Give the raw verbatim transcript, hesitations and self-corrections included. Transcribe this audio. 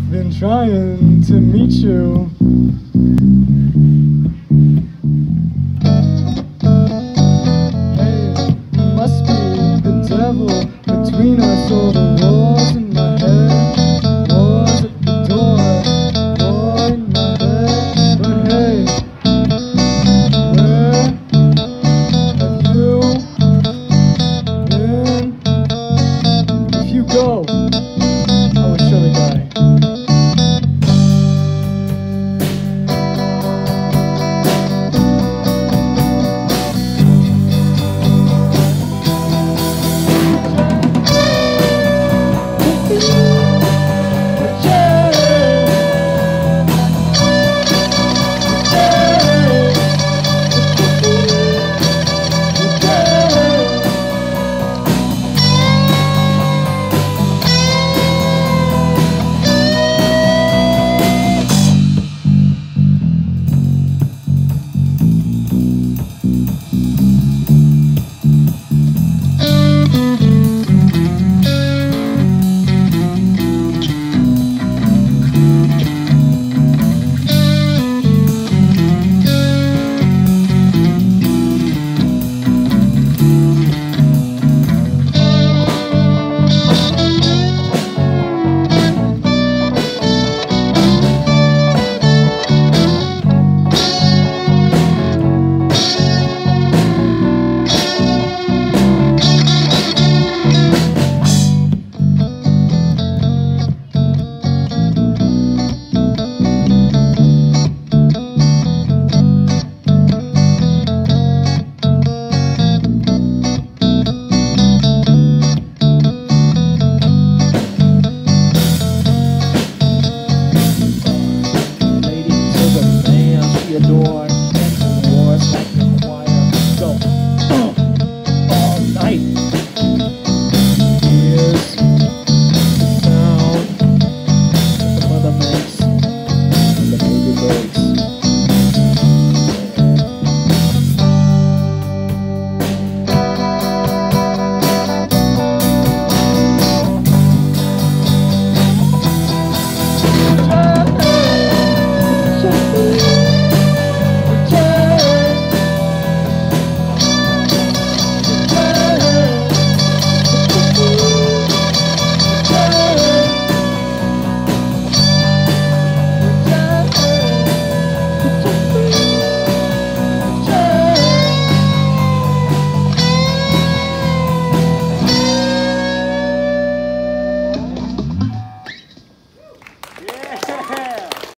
been trying to meet you. Hey, it must be the devil between us. All the walls in my head, walls at the door, wall in my head. But hey, where have you been? If you go, I will surely die. Thank you.